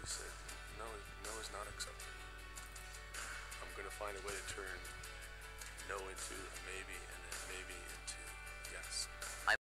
He said, no, no is not accepted. I'm gonna find a way to turn no into a maybe and